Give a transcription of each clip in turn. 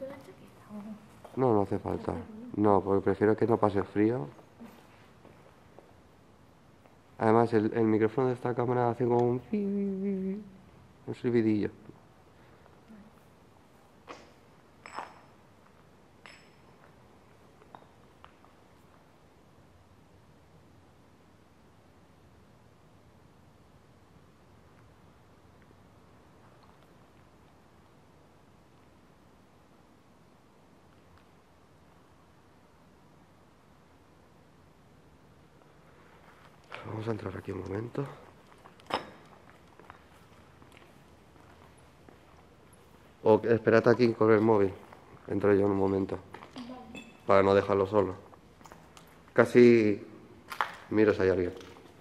la chaqueta o...? No, no hace falta. No, porque prefiero que no pase frío. Además, el micrófono de esta cámara hace como un silbidillo. Vamos a entrar aquí un momento. O esperad aquí con el móvil. Entro yo en un momento. Vale. Para no dejarlo solo. Casi miro si hay alguien.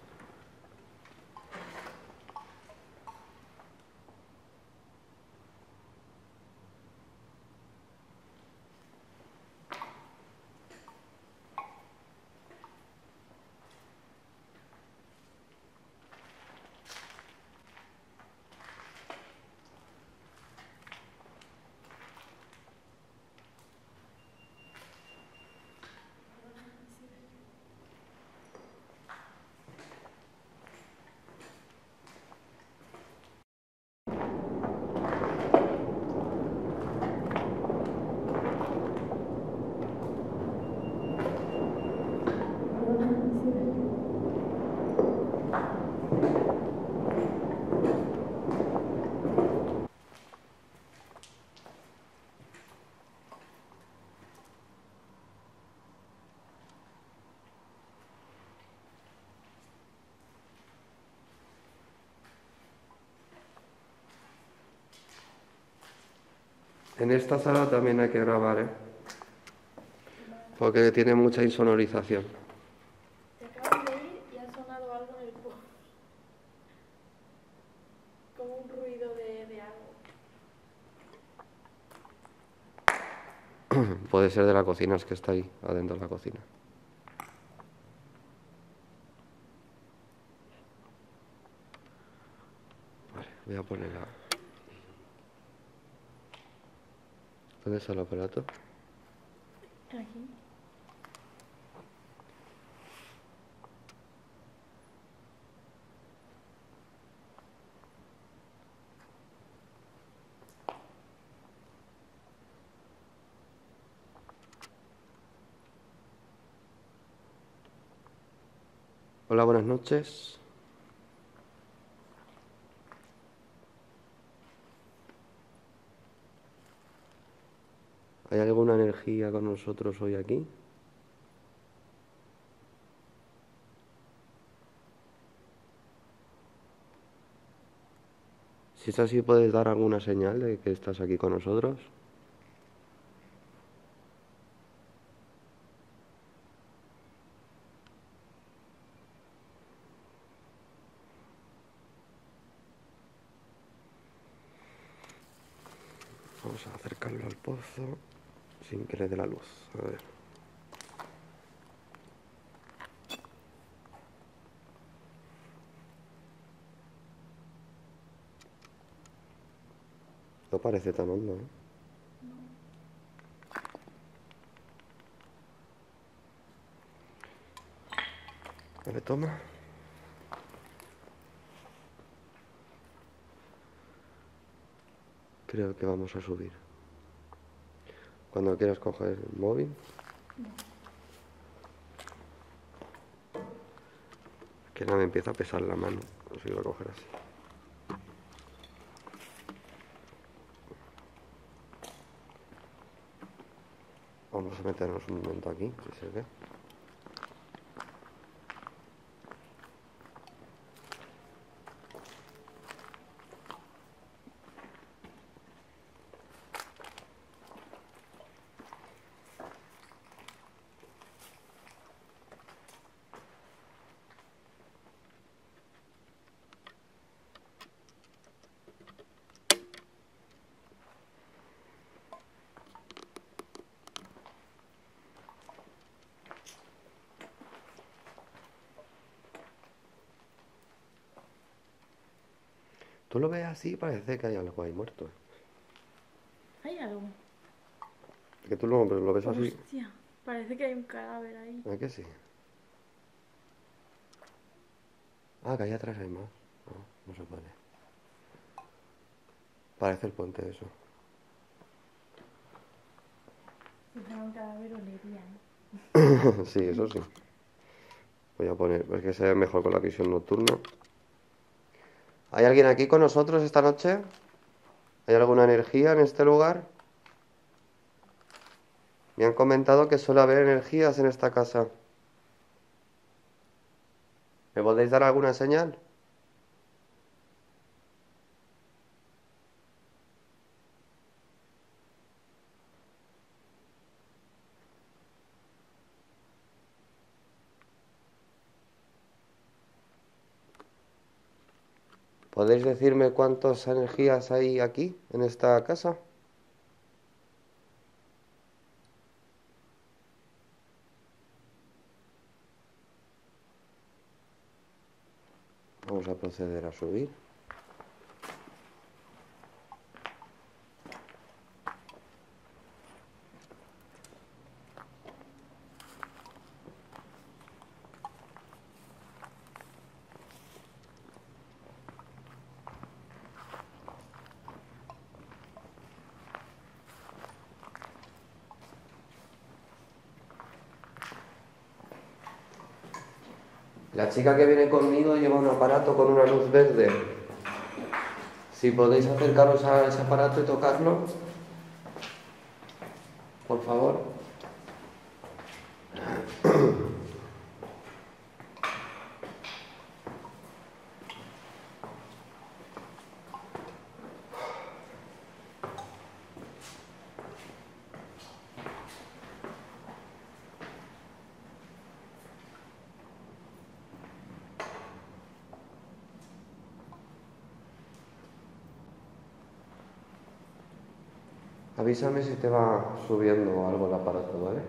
En esta sala también hay que grabar, ¿eh? Porque tiene mucha insonorización. Te acabas de ir y ha sonado algo en el pozo. Como un ruido de algo. Puede ser de la cocina, es que está ahí, adentro de la cocina. Vale, voy a poner la... ¿Dónde está el aparato? Aquí. Hola, buenas noches. ¿Hay alguna energía con nosotros hoy aquí? Si es así, ¿puedes dar alguna señal de que estás aquí con nosotros? Vamos a acercarlo al pozo sin que le dé la luz. A ver. No parece tan hondo, ¿eh? Vale, toma. Creo que vamos a subir. Cuando quieras coger el móvil. Que no me empieza a pesar la mano. No sé si lo coger así. Vamos a meternos un momento aquí, si se ve. Tú lo ves así, parece que hay algo ahí muerto. ¿Hay algo? Que tú lo ves así. Hostia, parece que hay un cadáver ahí. ¿A que sí? Ah, que allá atrás hay más. No, no se puede. Parece el puente eso. Si fuera un cadáver olería, ¿eh? Sí, eso sí. Voy a poner, porque se ve mejor con la visión nocturna. ¿Hay alguien aquí con nosotros esta noche? ¿Hay alguna energía en este lugar? Me han comentado que suele haber energías en esta casa. ¿Me podéis dar alguna señal? ¿Podéis decirme cuántas energías hay aquí, en esta casa? Vamos a proceder a subir. La chica que viene conmigo lleva un aparato con una luz verde. Si podéis acercaros a ese aparato y tocarlo, por favor. Avísame si te va subiendo algo el aparato, ¿vale?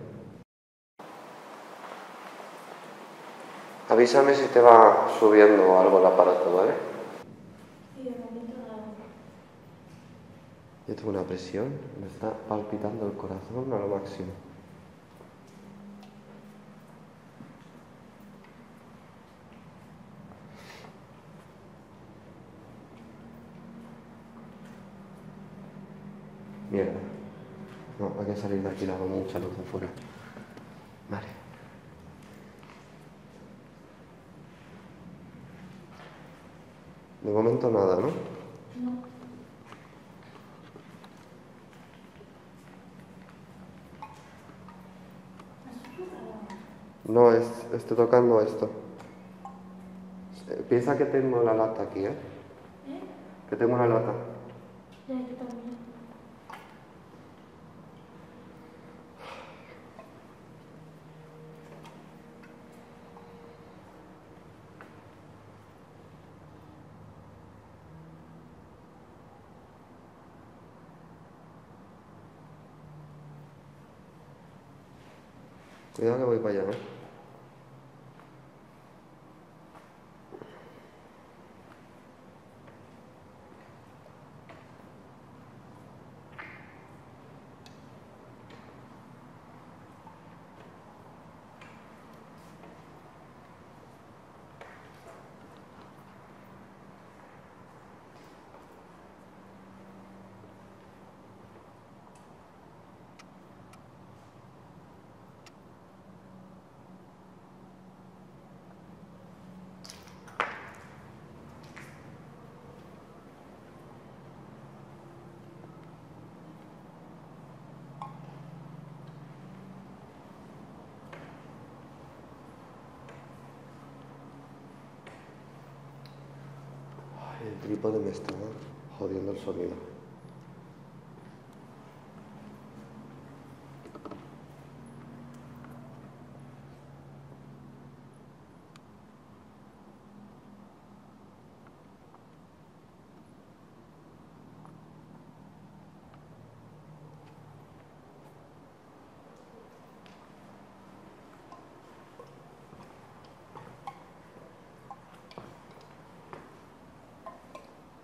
Avísame si te va subiendo algo el aparato, ¿vale? Sí, de momento nada. Yo tengo una presión, me está palpitando el corazón a lo máximo. Mierda. No, hay que salir de aquí, dando mucha luz afuera. Vale. De momento nada, ¿no? No. No, estoy tocando esto. Piensa que tengo la lata aquí, ¿eh? ¿Eh? Que tengo una lata. Ya, yo también. Cuidado que voy para allá, ¿eh? Ay, el trípode me está jodiendo el sonido.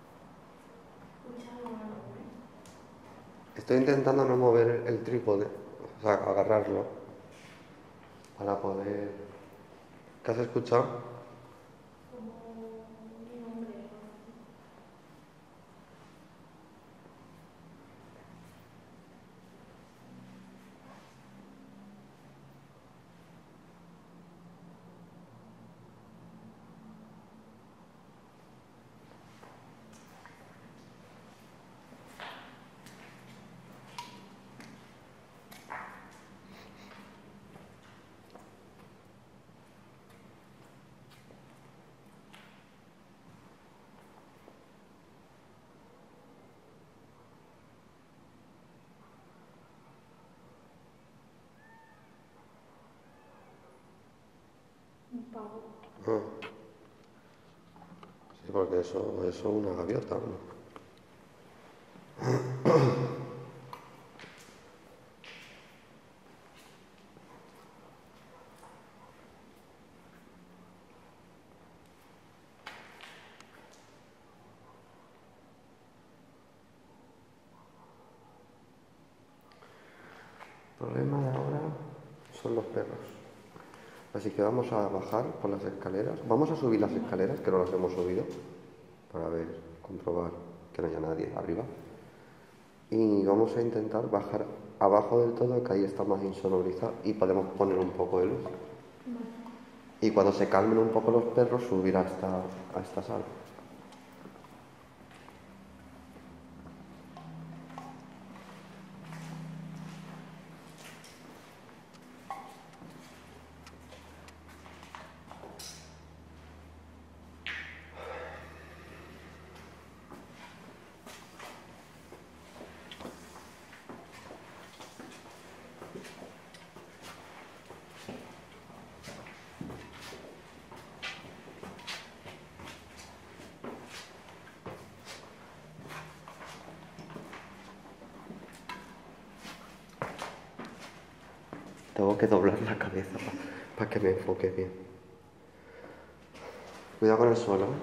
Escucha algo, ¿eh? Estoy intentando no mover el trípode. O sea, agarrarlo para poder... ¿Qué has escuchado? Como un nombre. Un pavo. Ah, sí, porque eso es una gaviota, ¿no? El problema de ahora son los perros. Así que vamos a bajar por las escaleras. Vamos a subir las escaleras, que no las hemos subido, para ver, comprobar que no haya nadie arriba. Y vamos a intentar bajar abajo del todo, que ahí está más insonorizado, y podemos poner un poco de luz. Y cuando se calmen un poco los perros, subir a esta sala. Tengo que doblar la cabeza para que me enfoque bien. Cuidado con el suelo, ¿eh?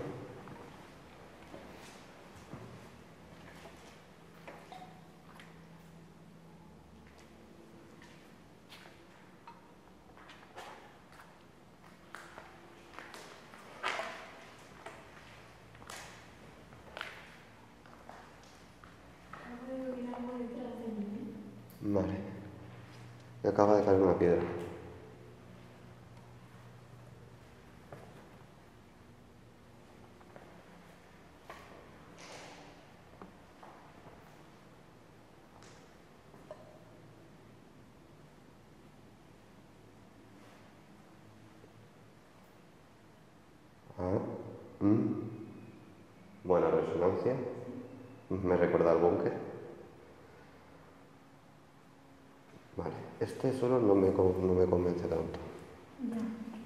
Creo que hay algo detrás de mí. Vale. Me acaba de caer una piedra. Ah, buena resonancia. Me recuerda al búnker. Vale, este solo no me convence tanto. Ya.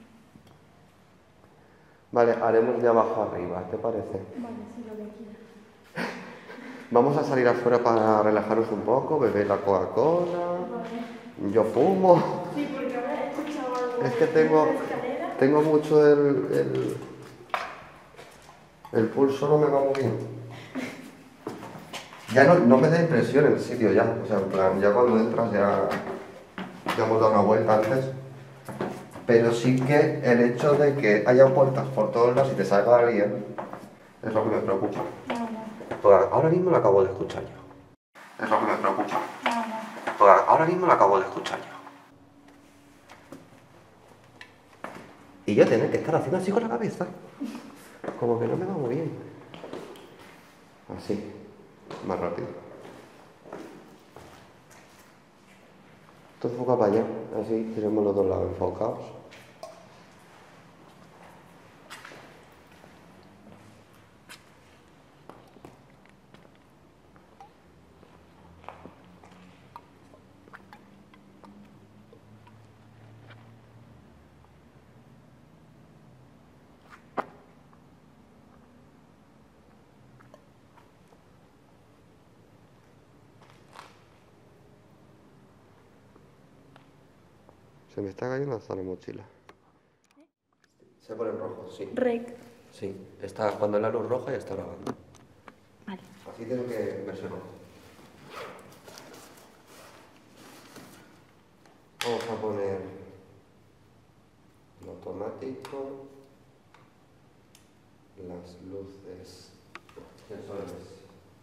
Vale, haremos de abajo arriba, ¿te parece? Vale, sí, lo que quieras. Vamos a salir afuera para relajarnos un poco, beber la Coca-Cola. Vale. Yo fumo. Sí, porque ahora he escuchado algo Es que de la escalera. tengo mucho el pulso no me va muy bien. Ya no me da impresión el sitio ya. O sea, en plan, ya cuando entras ya hemos dado una vuelta antes. Pero sí que el hecho de que haya puertas por todos lados y te salga alguien es lo que me preocupa. Pues ahora mismo lo acabo de escuchar yo. Es lo que me preocupa. Pues ahora mismo lo acabo de escuchar yo. Y yo tener que estar haciendo así con la cabeza. Como que no me va muy bien. Así, más rápido. Tú enfoca para allá, así tenemos los dos lados enfocados. Se me está cayendo hasta la mochila. Se pone rojo, sí. Rec. Sí, está, cuando es la luz roja ya está grabando. Vale. Así tengo que verse rojo. Vamos a poner el automático, las luces, sensores,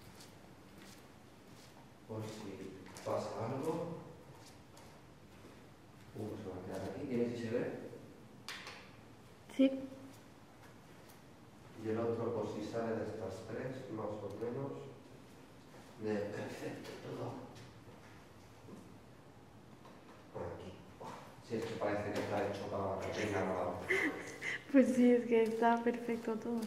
por si pasa algo. Se va a quedar aquí, ¿tienes si se ve? Sí. Y el otro por si sale de estas tres, más o menos, de perfecto todo. Por aquí. Si es que parece que está hecho para que tenga nada. Pues sí, es que está perfecto todo.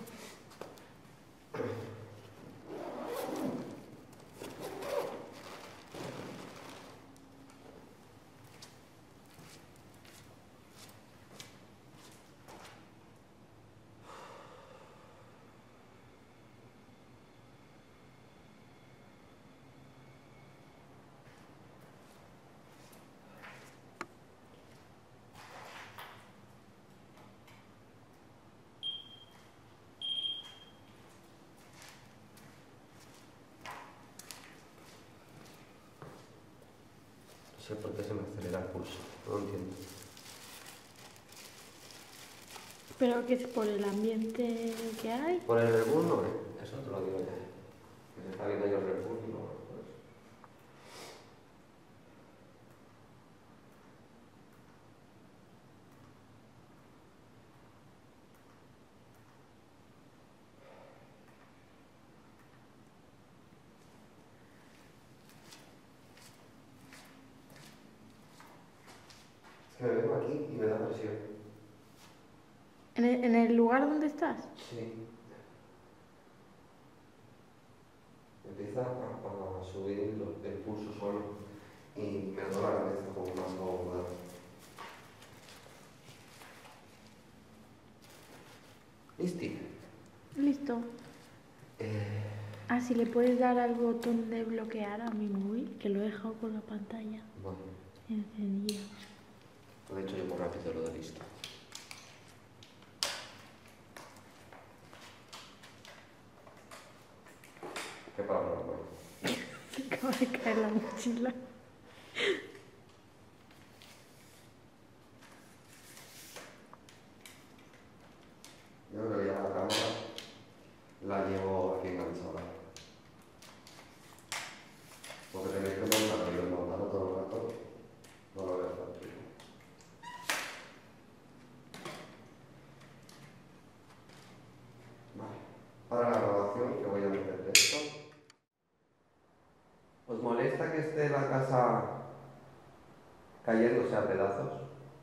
No sé por qué se me acelera el pulso, no lo entiendo. Pero que es por el ambiente que hay. Por el Red Bull no, eso te lo digo ya. Que se está viendo yo el Red Bull y no, por eso. Es que me vengo aquí y me da presión. ¿En el lugar donde estás? Sí. Empieza a subir el pulso solo y me duele la cabeza como más aguda. ¿Listi? Listo. Ah, si le puedes dar al botón de bloquear a mi móvil, que lo he dejado con la pantalla Bueno, encendida. lo he hecho yo muy rápido lo de listo. ¿Qué palabra, bueno? Se acaba de caer la mochila. Yo creo que ya la cámara la llevo aquí enganchada. Porque tenéis que montarlo y desmontarlo todo el rato. No lo veo fácil. Vale. Para la grabación que voy a meter de esto. ¿Os molesta que esté la casa cayéndose a pedazos?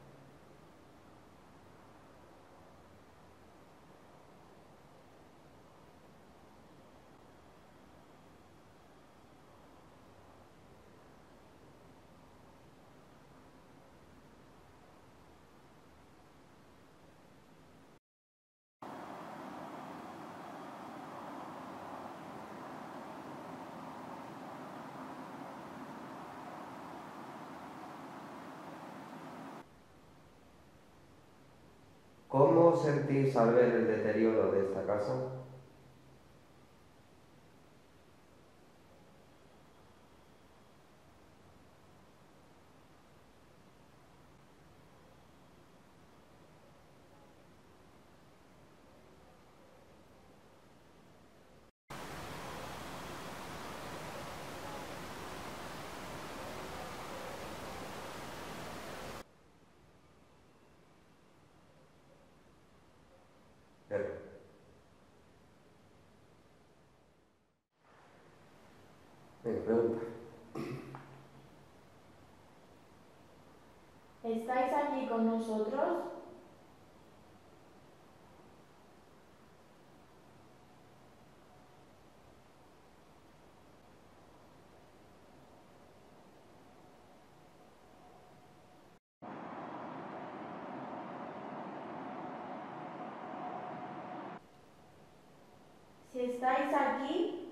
¿Cómo sentís al ver el deterioro de esta casa? Pero, venga, pregunta. ¿Estáis aquí con nosotros? Si estáis aquí,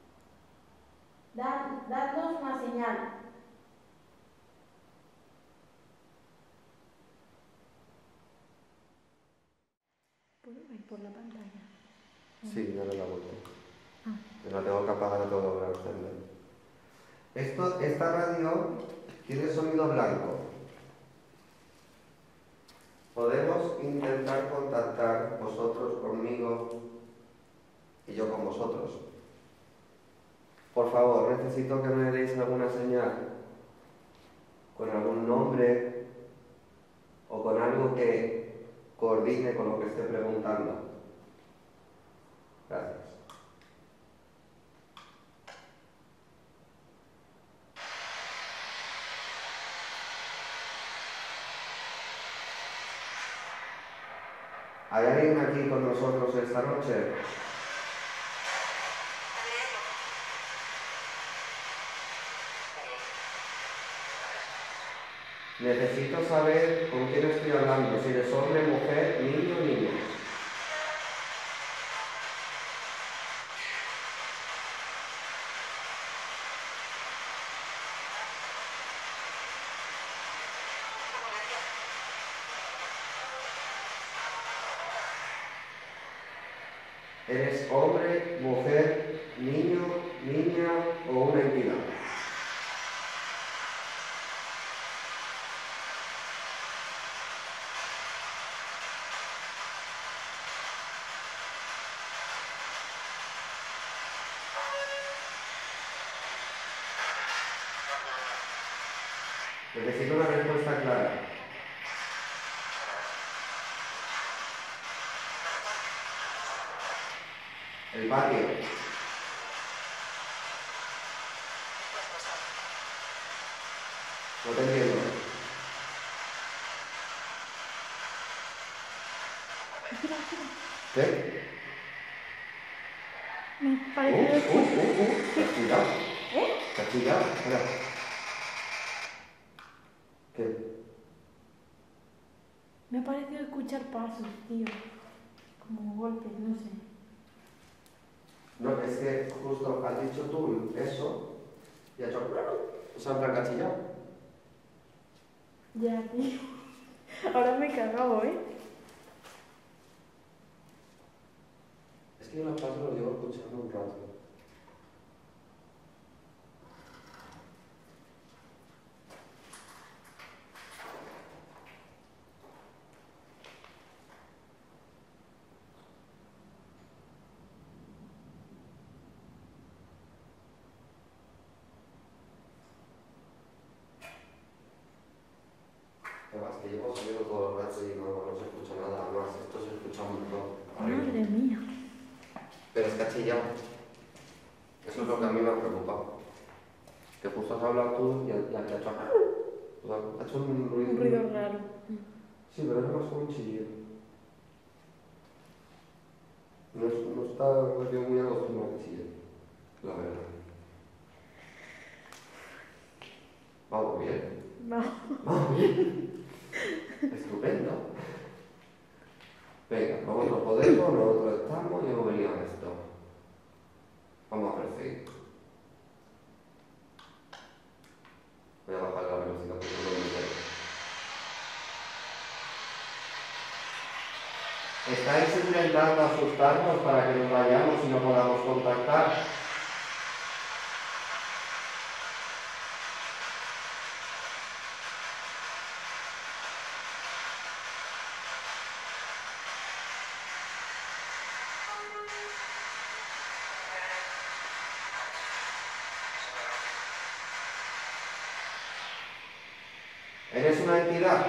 dadnos una señal. ¿Puedo ver por la pantalla? Sí, dale la vuelta. Ah. Pero la tengo que apagar, la tengo que volver a encender. Esta radio tiene sonido blanco. intentar contactar vosotros conmigo y yo con vosotros. Por favor, necesito que me deis alguna señal, con algún nombre o con algo que coordine con lo que esté preguntando. Gracias. ¿Hay alguien aquí con nosotros esta noche? Necesito saber con quién estoy hablando, si eres hombre, mujer, niño o niña. ¿Eres hombre, mujer, niño, niña o una entidad? Necesito una respuesta clara. El patio. No te entiendo. ¿Qué? Me parece ¿Te has pillado? ¿Eh? ¿Te has pillado? Espera. ¿Qué? Me ha parecido escuchar pasos, tío. Como golpes, no sé. No, es que justo has dicho tú eso y ha hecho... O sea, en plan cachillado. Ya, tío. Ahora me he cagado, ¿eh? Es que yo los pasos los llevo escuchando un rato. Además que llevo sonido todo el rato y no se escucha nada más. Esto se escucha un montón. Madre mía. Pero es cachillado. Eso es lo que a mí me ha preocupado. Que justo has hablado tú y ha hecho... O sea, ha hecho un ruido... Un ruido raro. Sí, pero es más como un chillido. No está yo muy acostumbrado a que chille, la verdad. Vamos bien. No. Vamos bien. Estupendo. Venga, nosotros podemos, nosotros estamos y hemos venido a esto. Vamos a perseguir. Voy a bajar la velocidad porque no me entero. ¿Estáis intentando asustarnos para que nos vayamos y no podamos contactar? ¿Eres una entidad?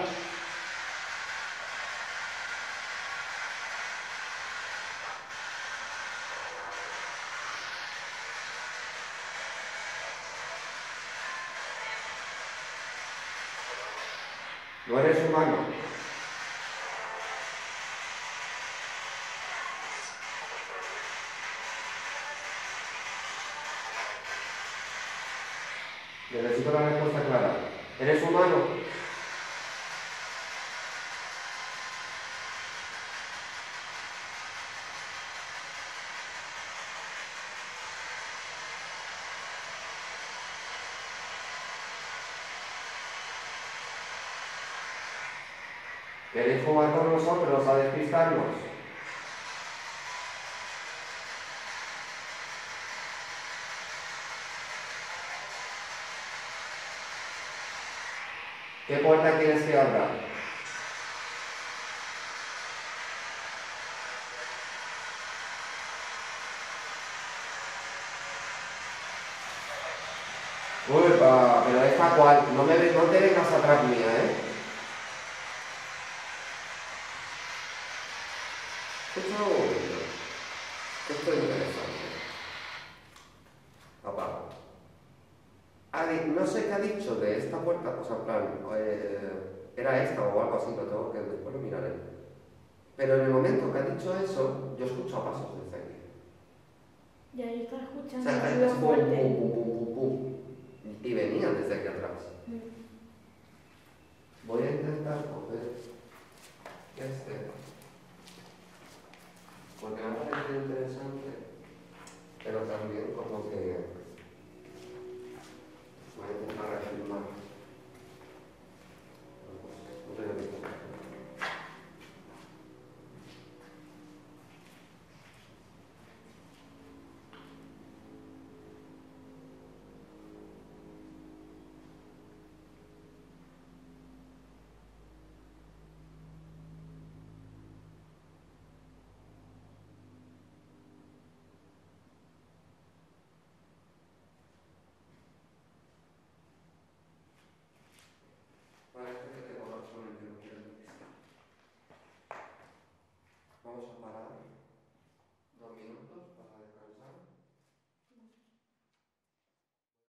¿No eres humano? Necesito la respuesta clara. ¿Eres humano? ¿Queréis jugar con nosotros a despistarnos? ¿Qué puerta quieres que abra? Uepa, pero esta cual, no te vengas atrás mía, ¿eh? Escucha un momento, que esto es interesante. Apago. No sé qué ha dicho de esta puerta, o sea, en plan, era esta o algo así, lo tengo que después lo miraré. Pero en el momento que ha dicho eso, yo escucho pasos desde aquí. Ya yo estaba O escuchando sea, un ruido es pum, pum, fuerte. pum, pum, pum, pum. Y venía desde aquí atrás. Voy a intentar coger este, porque me ha parecido interesante, pero también como que voy a intentar refilmar. No sé, no sé qué. Parece que tengo razón en que no quiero. Vamos a parar.